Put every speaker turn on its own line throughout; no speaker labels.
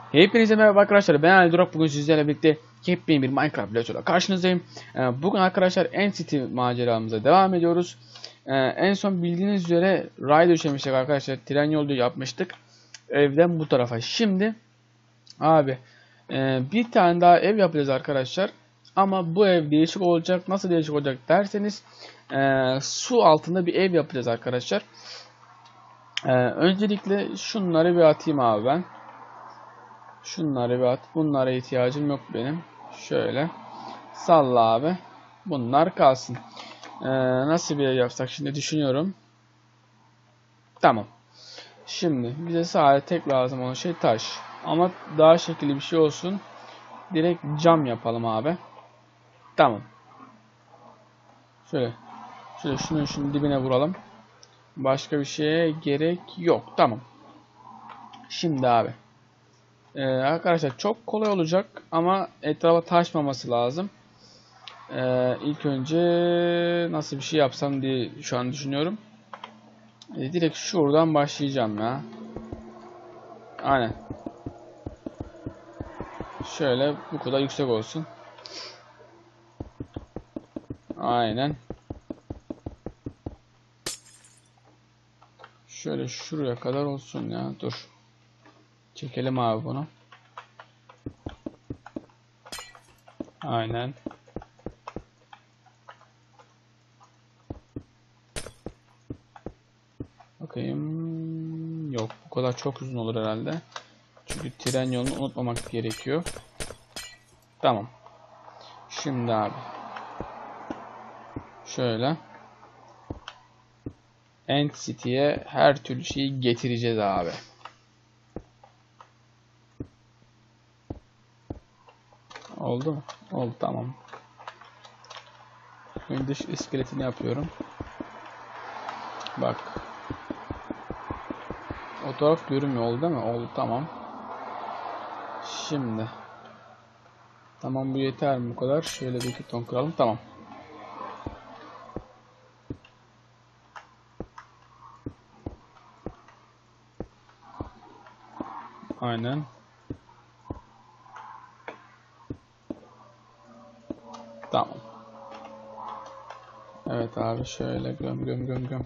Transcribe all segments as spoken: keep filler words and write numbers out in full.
Hepinize merhaba arkadaşlar, ben Ali Durak. Bugün sizlerle birlikte yepyeni bir Minecraft videosuyla karşınızdayım. Bugün arkadaşlar End City maceramıza devam ediyoruz. En son bildiğiniz üzere ray döşemiştik arkadaşlar, tren yolu yapmıştık evden bu tarafa. Şimdi abi bir tane daha ev yapacağız arkadaşlar. Ama bu ev değişik olacak. Nasıl değişik olacak derseniz, su altında bir ev yapacağız arkadaşlar. Öncelikle şunları bir atayım abi ben. Şunları bir at. Bunlara ihtiyacım yok benim. Şöyle. Salla abi. Bunlar kalsın. Ee, nasıl bir ev yapsak şimdi düşünüyorum. Tamam. Şimdi bize sadece tek lazım olan şey taş. Ama daha şekilli bir şey olsun. Direkt cam yapalım abi. Tamam. Şöyle. Şöyle şunu şunun dibine vuralım. Başka bir şeye gerek yok. Tamam. Şimdi abi. Ee, arkadaşlar çok kolay olacak ama etrafa taşmaması lazım. Ee, ilk önce nasıl bir şey yapsam diye şu an düşünüyorum. Ee, direkt şuradan başlayacağım ya. Aynen. Şöyle bu kadar yüksek olsun. Aynen. Şöyle şuraya kadar olsun ya. Dur. Çekelim abi bunu. Aynen. Bakayım. Yok, bu kadar çok uzun olur herhalde. Çünkü tren yolunu unutmamak gerekiyor. Tamam. Şimdi abi. Şöyle. End City'ye her türlü şeyi getireceğiz abi. Oldu mu? Oldu, tamam. Şimdi dış iskeletini yapıyorum. Bak. O taraf görünmüyor, oldu değil mi? Oldu, tamam. Şimdi. Tamam, bu yeter mi bu kadar? Şöyle bir iki ton kıralım, tamam. Aynen. Tamam. Evet abi, şöyle göm göm göm göm.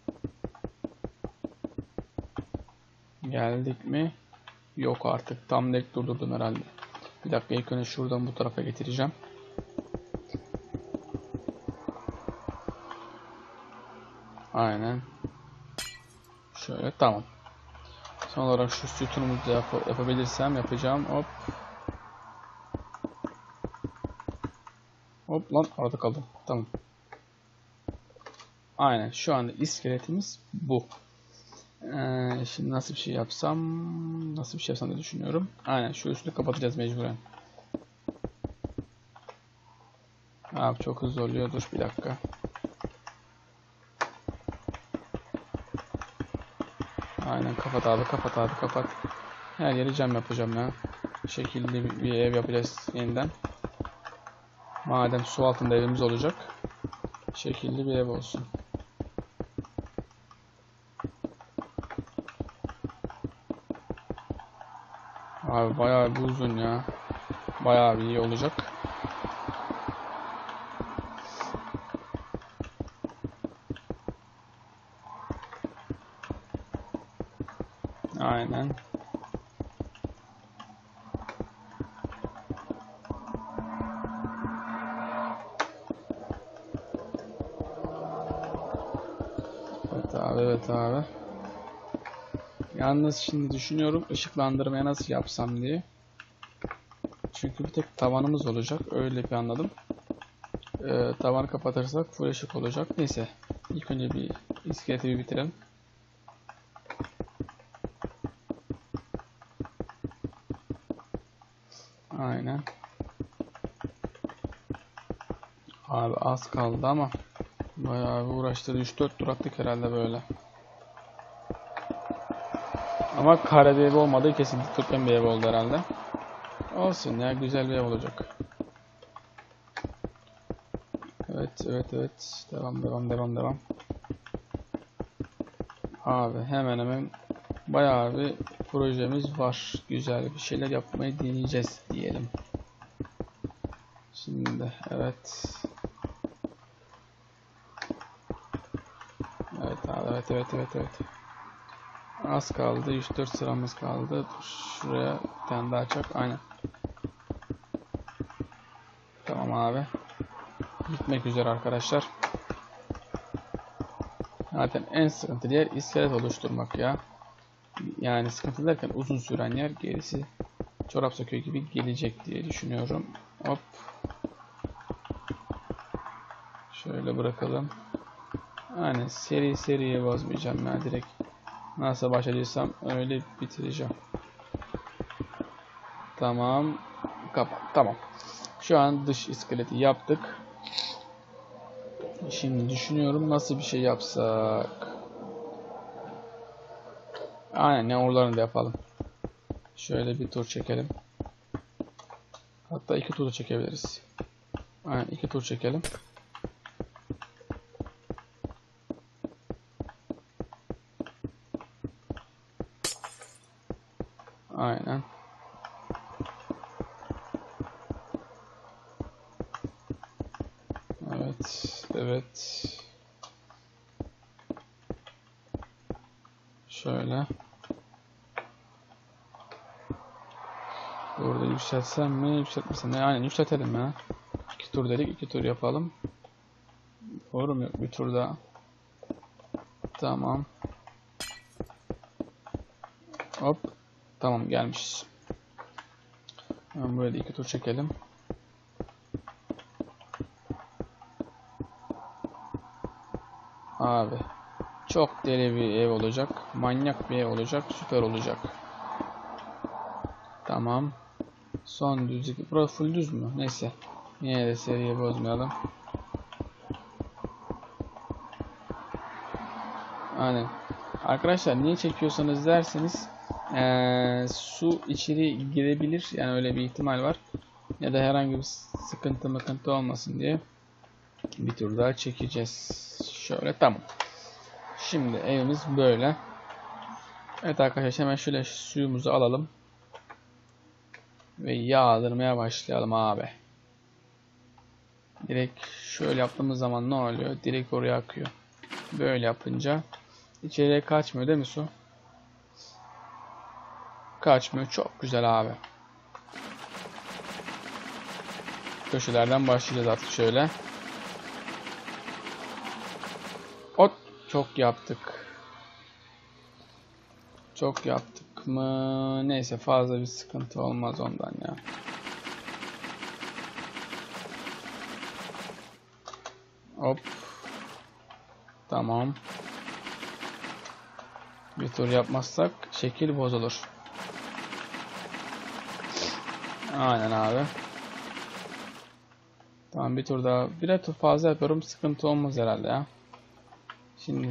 Geldik mi? Yok artık. Tam denk durdurdum herhalde. Bir dakika, ilk önce şuradan bu tarafa getireceğim. Aynen. Şöyle, tamam. Son olarak şu sütunumuzu da yap yapabilirsem yapacağım. Hop. Hop lan, arada kaldım. Tamam. Aynen, şu anda iskeletimiz bu. Ee, şimdi nasıl bir şey yapsam, nasıl bir şey yapsam diye düşünüyorum. Aynen, şu üstünü kapatacağız mecburen. Abi çok hızlı oluyor, dur bir dakika. Aynen, kapat abi, kapat abi, kapat. Her yeri cam yapacağım ya. Şekilli bir ev yapacağız yeniden. Madem su altında evimiz olacak, şekilli bir ev olsun. Abi bayağı bir uzun ya. Bayağı bir iyi olacak. Aynen. Evet abi, evet abi. Yalnız şimdi düşünüyorum ışıklandırmaya nasıl yapsam diye. Çünkü bir tek tavanımız olacak. Öyle bir anladım. Ee, tavanı kapatırsak full ışık olacak. Neyse. İlk önce bir iskeleti bir bitirelim. Aynen. Abi az kaldı ama bayağı bir uğraştırdı. üç dört tur attık herhalde böyle. Ama kare bir ev olmadığı kesin, dikdörtgen bir ev oldu herhalde. Olsun ya, güzel bir ev olacak. Evet evet evet, devam devam devam devam. Abi hemen hemen bayağı bir projemiz var. Güzel bir şeyler yapmayı deneyeceğiz diyelim. Şimdi evet. Evet abi, evet evet evet evet. Az kaldı. üç dört sıramız kaldı. Dur, şuraya bir tane daha çak. Aynen. Tamam abi. Bitmek üzere arkadaşlar. Zaten en sıkıntılı yer iskelet oluşturmak ya. Yani sıkıntı derken uzun süren yer, gerisi çorap söküğü gibi gelecek diye düşünüyorum. Hop. Şöyle bırakalım. Yani seri seriye bozmayacağım ya, direkt nasıl başladıysam öyle bitireceğim. Tamam. Kapat. Tamam. Şu an dış iskeleti yaptık. Şimdi düşünüyorum nasıl bir şey yapsak. Aynen, ne oralarını da yapalım. Şöyle bir tur çekelim. Hatta iki tur da çekebiliriz. Aynen, iki tur çekelim. Aynen. Evet. Evet. Şöyle. Burada yükseltsem mi, yükseltmesem mi? Aynen, yükseltelim ya. İki tur dedik, iki tur yapalım. Doğru mu? Yok, bir tur daha. Tamam. Hop. Tamam, gelmişiz. Hemen buraya da iki tur çekelim. Abi. Çok deli bir ev olacak. Manyak bir ev olacak. Süper olacak. Tamam. Son düzlük. Burası full düz mü? Neyse. Yine de seriye bozmayalım. Aynen. Arkadaşlar niye çekiyorsanız derseniz ee, su içeri girebilir. Yani öyle bir ihtimal var. Ya da herhangi bir sıkıntı mıkıntı olmasın diye bir tur daha çekeceğiz. Şöyle, tamam. Şimdi evimiz böyle. Evet arkadaşlar, hemen şöyle suyumuzu alalım. Ve yağdırmaya başlayalım abi. Direkt şöyle yaptığımız zaman ne oluyor? Direkt oraya akıyor. Böyle yapınca içeriye kaçmıyor değil mi su? Kaçmıyor. Çok güzel abi. Köşelerden başlayacağız artık şöyle. Ot, çok yaptık. Çok yaptık mı? Neyse, fazla bir sıkıntı olmaz ondan ya. Hop. Tamam. Bir tur yapmazsak şekil bozulur. Aynen abi. Tamam, bir tur daha. Birer tur fazla yapıyorum. Sıkıntı olmaz herhalde ya. Şimdi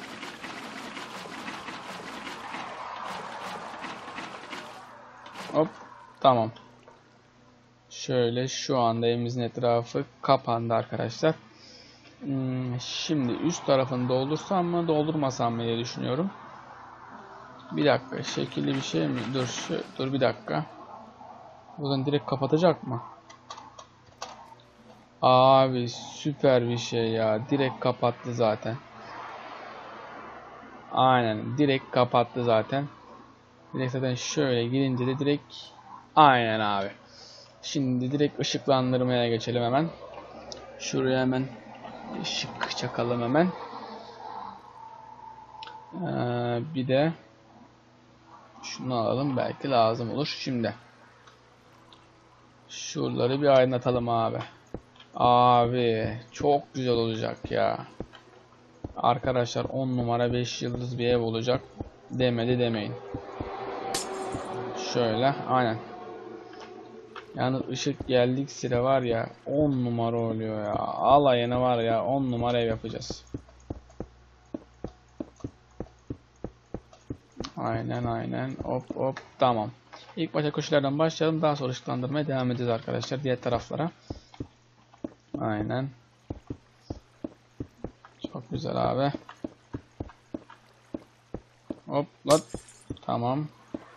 hop. Tamam. Şöyle şu anda evimizin etrafı kapandı arkadaşlar. Hmm, şimdi üst tarafını doldursam mı doldurmasam mı diye düşünüyorum. Bir dakika, şekilli bir şey mi? Dur şu, dur bir dakika. Buradan direkt kapatacak mı? Abi süper bir şey ya. Direkt kapattı zaten. Aynen, direkt kapattı zaten. Direkt zaten şöyle girince de direkt aynen abi. Şimdi direkt ışıklandırmaya geçelim hemen. Şuraya hemen ışık çakalım hemen. Ee, bir de şunu alalım, belki lazım olur. Şimdi şuraları bir aydınlatalım abi. Abi çok güzel olacak ya. Arkadaşlar on numara beş yıldız bir ev olacak. Demedi demeyin. Şöyle aynen. Yani ışık geldik sıra var ya, on numara oluyor ya. Alayına var ya, on numara ev yapacağız. Aynen aynen. Hop hop, tamam. İlk başta köşelerden başlayalım, daha sonra ışıklandırmaya devam edeceğiz arkadaşlar diğer taraflara. Aynen. Çok güzel abi. Hop lan. Tamam.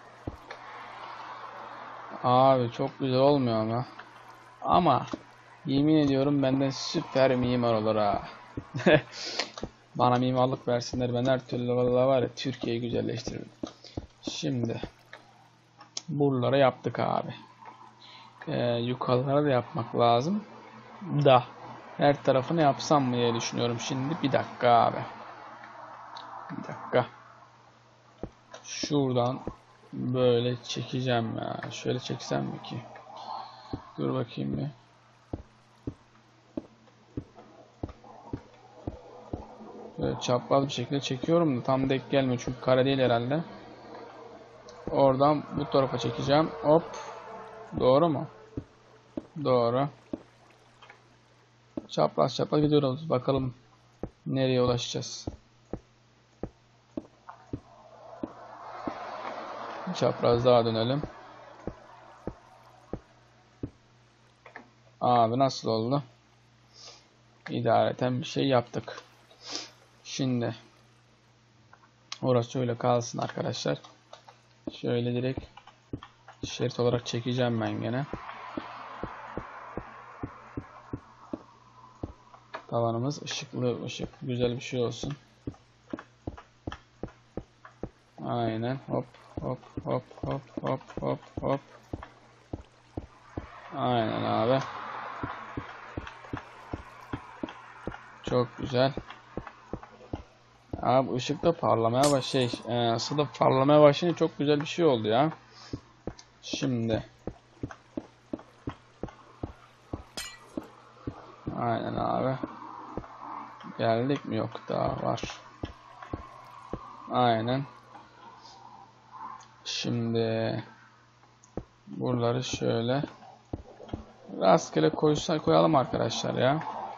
Abi çok güzel olmuyor ama. Ama yemin ediyorum benden süper mimar olur ha. Bana mimarlık versinler, ben her türlü vallahi var ya Türkiye'yi güzelleştiririm. Şimdi buralara yaptık abi. Ee, yukarılara da yapmak lazım. Da her tarafını yapsam mı diye düşünüyorum şimdi. Bir dakika abi. Bir dakika. Şuradan böyle çekeceğim ya. Şöyle çeksem mi ki? Dur bakayım bir. Böyle çapraz bir şekilde çekiyorum da tam denk gelmiyor çünkü kare değil herhalde. Oradan bu tarafa çekeceğim. Hop. Doğru mu? Doğru. Çapraz çapraz gidiyoruz. Bakalım nereye ulaşacağız. Çapraz daha dönelim. Abi nasıl oldu? İdareten bir şey yaptık. Şimdi orası öyle kalsın arkadaşlar. Şöyle direkt şerit olarak çekeceğim ben gene. Tavanımız ışıklı ışık güzel bir şey olsun. Aynen hop hop hop hop hop hop hop. Aynen abi. Çok güzel. Abi ışık da parlamaya baş şey, e, ısı da parlamaya başlayınca çok güzel bir şey oldu ya. Şimdi. Aynen abi. Geldik mi? Yok daha var. Aynen. Şimdi buraları şöyle rastgele koysa koyalım arkadaşlar ya.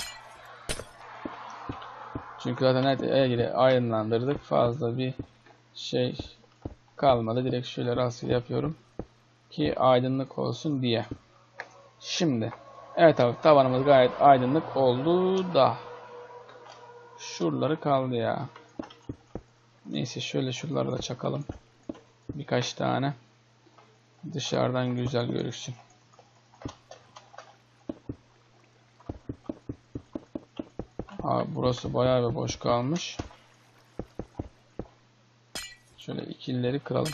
Çünkü zaten her yeri aydınlandırdık. Fazla bir şey kalmadı. Direkt şöyle rastgele yapıyorum ki aydınlık olsun diye. Şimdi evet abi tavanımız gayet aydınlık oldu da şuraları kaldı ya. Neyse şöyle şuraları da çakalım. Birkaç tane. Dışarıdan güzel görüksün. Abi burası bayağı bir boş kalmış. Şöyle ikilileri kıralım.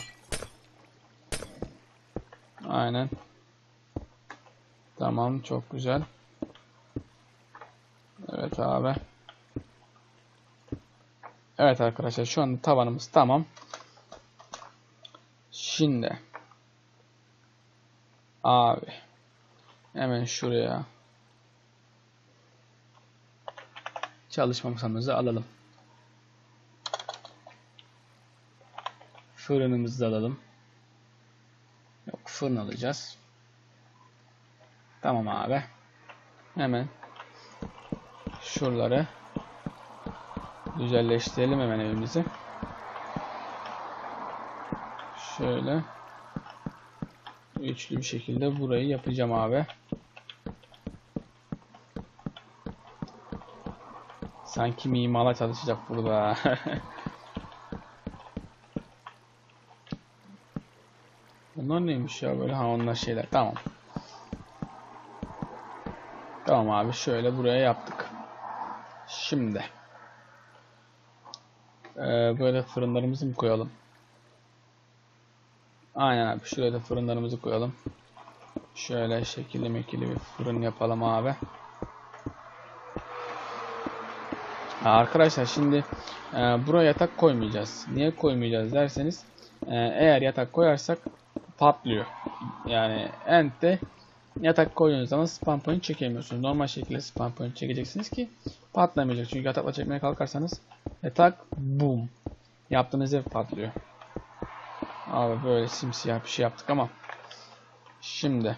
Aynen. Tamam çok güzel. Evet abi. Evet arkadaşlar şu anda tavanımız tamam. Şimdi abi hemen şuraya çalışma masamızı alalım. Fırınımızı da alalım. Yok fırın alacağız. Tamam abi. Hemen şuraları güzelleştirelim hemen evimizi. Şöyle üçlü bir şekilde burayı yapacağım abi. Sanki mimarla çalışacak burada. Bunlar neymiş ya böyle? Ha onlar şeyler. Tamam. Tamam abi şöyle buraya yaptık. Şimdi ee, böyle fırınlarımızı mı koyalım? Aynen abi şuraya da fırınlarımızı koyalım. Şöyle şekilli mekilli bir fırın yapalım abi. Ha, arkadaşlar şimdi e, buraya yatak koymayacağız. Niye koymayacağız derseniz e, eğer yatak koyarsak patlıyor. Yani End'de yatak koyduğunuz zaman spawn point çekemiyorsunuz. Normal şekilde spawn point çekeceksiniz ki patlamayacak. Çünkü yatakla çekmeye kalkarsanız yatak boom yaptığınız ev patlıyor. Abi böyle simsiyah bir şey yaptık ama şimdi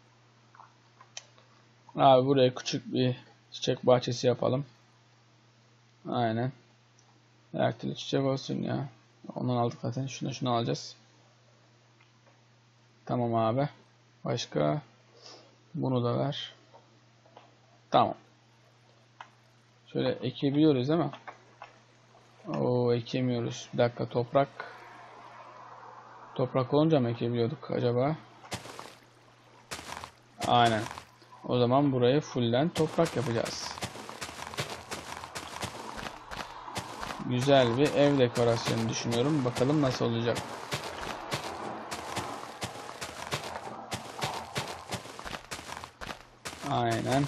abi buraya küçük bir çiçek bahçesi yapalım. Aynen. Her türlü çiçek olsun ya. Ondan aldık zaten. Şunu şunu alacağız. Tamam abi. Başka bunu da ver. Tamam. Şöyle ekebiliyoruz değil mi? Oo ekemiyoruz. Bir dakika toprak. Toprak olunca mı ekebiliyorduk acaba? Aynen. O zaman burayı fullen toprak yapacağız. Güzel bir ev dekorasyonu düşünüyorum. Bakalım nasıl olacak. Aynen.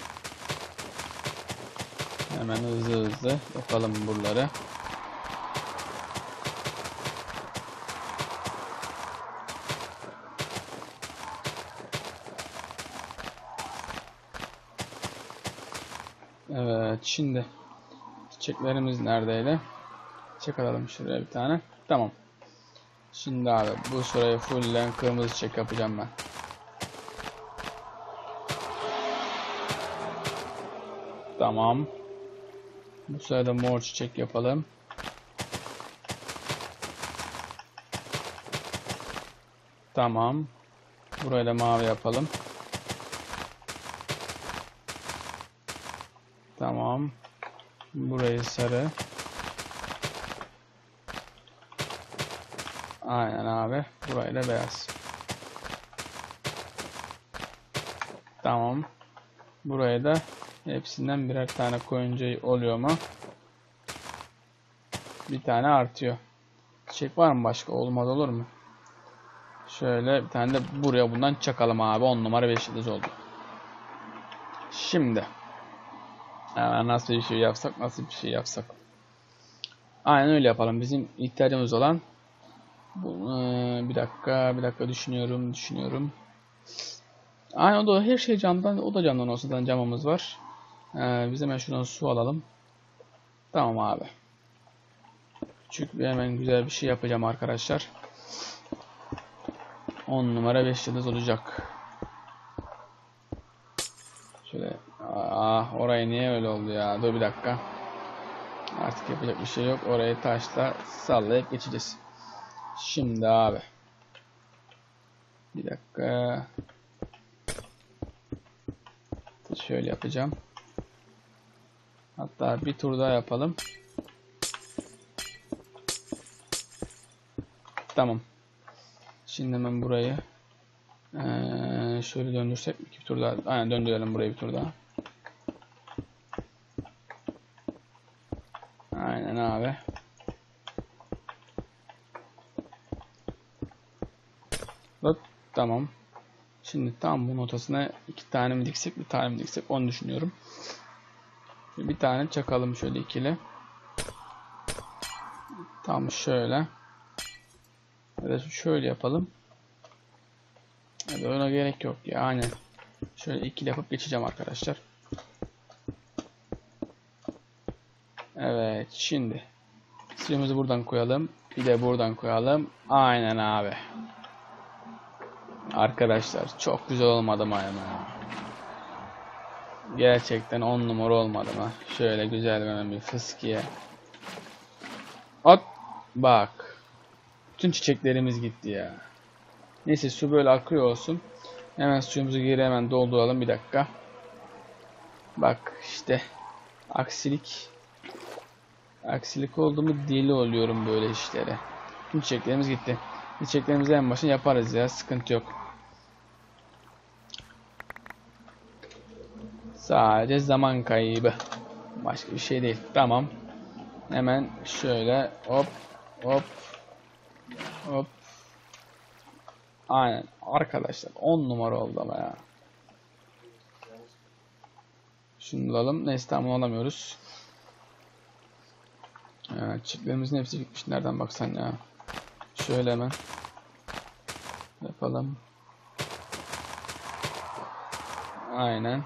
Hemen hızlı hızlı yapalım buraları. Evet, şimdi çiçeklerimiz neredeydi? Çiçek alalım şuraya bir tane. Tamam. Şimdi abi bu sırayı fullen kırmızı çiçek yapacağım ben. Tamam. Bu sırada mor çiçek yapalım. Tamam. Burayı da mavi yapalım. Tamam. Burayı sarı. Aynen abi. Burayı da beyaz. Tamam. Buraya da hepsinden birer tane koyunca oluyor mu? Bir tane artıyor. Çiçek var mı başka? Olmaz olur mu? Şöyle bir tane de buraya bundan çakalım abi. on numara beş yıldız oldu. Şimdi hemen nasıl bir şey yapsak, nasıl bir şey yapsak. Aynen öyle yapalım. Bizim ihtiyacımız olan bu, ee, bir dakika, bir dakika düşünüyorum, düşünüyorum. Aynen o da her şey camdan, o da camdan olsa da camımız var. Ee, biz hemen şuradan su alalım. Tamam abi. Küçük bir hemen güzel bir şey yapacağım arkadaşlar. on numara beş yıldız olacak. Şöyle, ah orayı niye öyle oldu ya? Dur bir dakika. Artık yapacak bir şey yok. Orayı taşla sallayıp geçeceğiz. Şimdi abi. Bir dakika. Şöyle yapacağım. Hatta bir tur daha yapalım. Tamam. Şimdi hemen burayı ee, şöyle döndürsek bir tur daha. Aynen döndürelim burayı bir tur daha. Aynen abi. Bak tamam. Şimdi tam bunun ortasına iki tane mi diksek, bir tane mi diksek onu düşünüyorum. Bir tane çakalım şöyle ikili. Tam şöyle. Ya da şöyle yapalım. Ya da ona gerek yok yani. Şöyle ikili yapıp geçeceğim arkadaşlar. Evet şimdi suyumuzu buradan koyalım. Bir de buradan koyalım. Aynen abi. Arkadaşlar çok güzel olmadı mı ya? Gerçekten on numara olmadı mı? Şöyle güzel bir fıskiye. At bak. Bütün çiçeklerimiz gitti ya. Neyse su böyle akıyor olsun. Hemen suyumuzu geri hemen dolduralım bir dakika. Bak işte aksilik. Aksilik oldu mu deli oluyorum böyle işlere. Bütün çiçeklerimiz gitti. Çiçeklerimizi en başına yaparız ya, sıkıntı yok. Sadece zaman kaybı. Başka bir şey değil. Tamam. Hemen şöyle hop hop hop. Aynen arkadaşlar on numara oldu ama ya. Şunu alalım. Neyse tamam alamıyoruz. Evet, çiçeklerimizin hepsi gitmiş. Nereden baksan ya. Şöyle hemen yapalım. Aynen.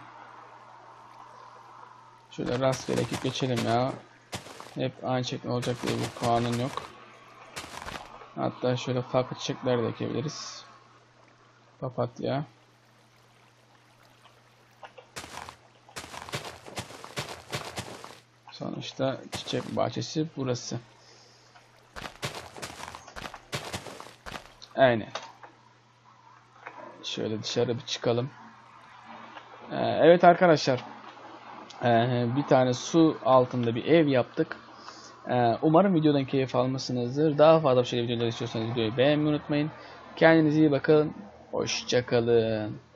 Şöyle rastgele ekip geçelim ya. Hep aynı şekilde olacak diye bir kanun yok. Hatta şöyle farklı çiçekler de ekebiliriz. Papatya. Sonuçta çiçek bahçesi burası. Aynen. Şöyle dışarı bir çıkalım. Ee, evet arkadaşlar. Ee, bir tane su altında bir ev yaptık. Ee, umarım videodan keyif almışsınızdır. Daha fazla bir şey videolar istiyorsanız videoyu beğenmeyi unutmayın. Kendinize iyi bakın. Hoşça kalın.